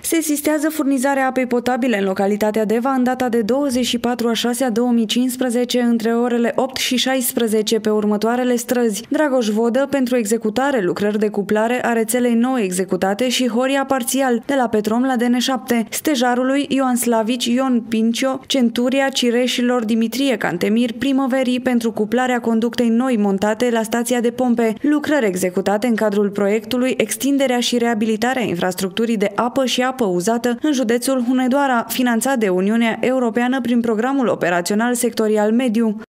Se asistează furnizarea apei potabile în localitatea Deva în data de 24/6/2015 între orele 8 și 16 pe următoarele străzi: Dragoș Vodă pentru executare, lucrări de cuplare a rețelei nou executate și Horia parțial, de la Petrom la DN7, Stejarului, Ioan Slavici, Ion Pincio, Centuria, Cireșilor, Dimitrie Cantemir, Primăverii pentru cuplarea conductei noi montate la stația de pompe, lucrări executate în cadrul proiectului Extinderea și reabilitarea infrastructurii de apă și apă uzată în județul Hunedoara, finanțat de Uniunea Europeană prin Programul Operațional Sectorial Mediu.